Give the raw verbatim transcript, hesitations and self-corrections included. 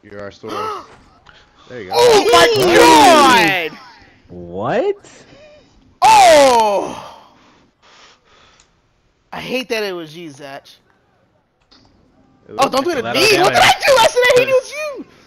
You're our source. There you go. Oh my god! What? Oh! I hate that it was you, Zach. Oh, don't do it to me! What did I do? I said I hate it was you!